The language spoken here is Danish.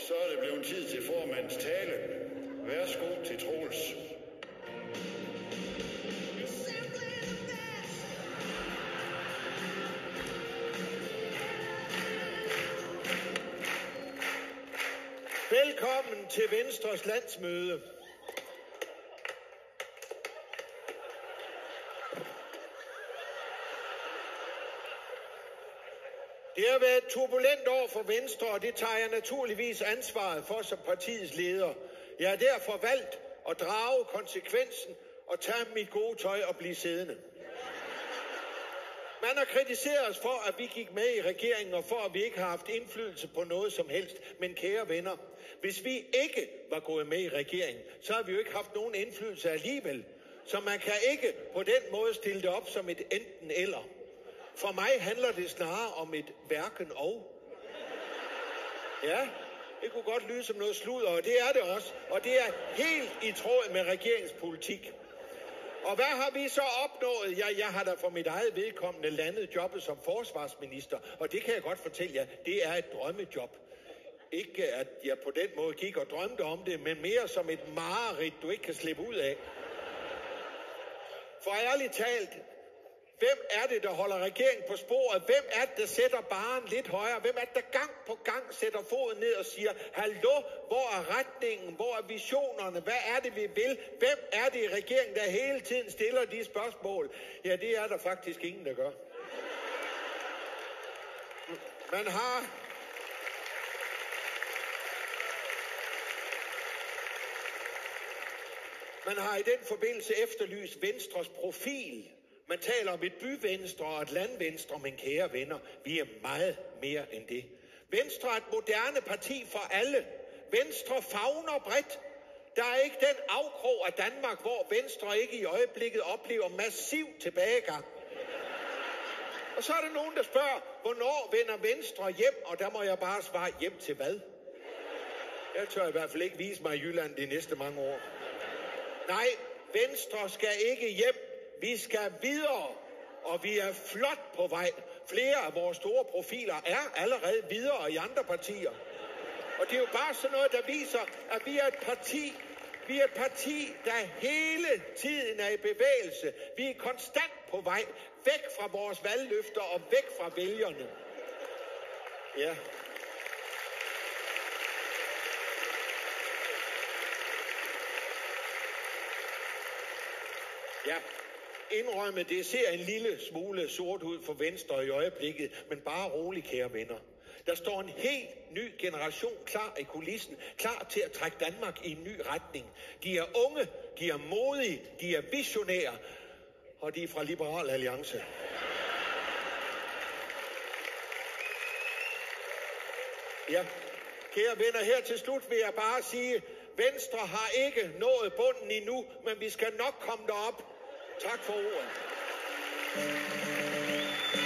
Så er det blevet tid til formandens tale. Værsgo til Troels. Velkommen til Venstres landsmøde. Det har været et turbulent år for Venstre, og det tager jeg naturligvis ansvaret for som partiets leder. Jeg har derfor valgt at drage konsekvensen og tage mit gode tøj og blive siddende. Man har kritiseret os for, at vi gik med i regeringen, og for, at vi ikke har haft indflydelse på noget som helst. Men kære venner, hvis vi ikke var gået med i regeringen, så har vi jo ikke haft nogen indflydelse alligevel. Så man kan ikke på den måde stille det op som et enten eller. For mig handler det snarere om et hverken og. Ja, det kunne godt lyde som noget sludder, og det er det også. Og det er helt i tråd med regeringspolitik. Og hvad har vi så opnået? Ja, jeg har da for mit eget vedkommende landet jobbet som forsvarsminister, og det kan jeg godt fortælle jer, det er et drømmejob. Ikke at jeg på den måde gik og drømte om det, men mere som et mareridt, du ikke kan slippe ud af. For ærligt talt, hvem er det, der holder regeringen på sporet? Hvem er det, der sætter barren lidt højere? Hvem er det, der gang på gang sætter foden ned og siger, hallo, hvor er retningen? Hvor er visionerne? Hvad er det, vi vil? Hvem er det i regeringen, der hele tiden stiller de spørgsmål? Ja, det er der faktisk ingen, der gør. Man har i den forbindelse efterlyst Venstres profil. Man taler om et byvenstre og et landvenstre, men kære venner, vi er meget mere end det. Venstre er et moderne parti for alle. Venstre favner bredt. Der er ikke den afkrog af Danmark, hvor Venstre ikke i øjeblikket oplever massiv tilbagegang. Og så er der nogen, der spørger, hvornår vender Venstre hjem? Og der må jeg bare svare, hjem til hvad? Jeg tør i hvert fald ikke vise mig i Jylland de næste mange år. Nej, Venstre skal ikke hjem. Vi skal videre, og vi er flot på vej. Flere af vores store profiler er allerede videre i andre partier. Og det er jo bare sådan noget, der viser, at vi er et parti, der hele tiden er i bevægelse. Vi er konstant på vej, væk fra vores valgløfter og væk fra vælgerne. Ja. Ja. Indrømme, det ser en lille smule sort ud for Venstre i øjeblikket, men bare rolig, kære venner. Der står en helt ny generation klar i kulissen, klar til at trække Danmark i en ny retning. De er unge, de er modige, de er visionære, og de er fra Liberal Alliance. Ja, kære venner, her til slut vil jeg bare sige, Venstre har ikke nået bunden endnu, men vi skal nok komme derop. Tak for ordet.